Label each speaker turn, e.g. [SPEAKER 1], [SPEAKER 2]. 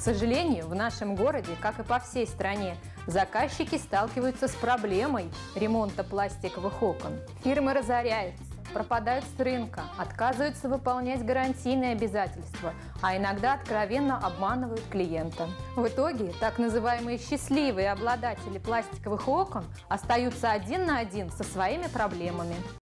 [SPEAKER 1] сожалению, в нашем городе, как и по всей стране, заказчики сталкиваются с проблемой ремонта пластиковых окон. Фирмы разоряются, пропадают с рынка, отказываются выполнять гарантийные обязательства, а иногда откровенно обманывают клиента. В итоге так называемые счастливые обладатели пластиковых окон остаются один на один со своими проблемами.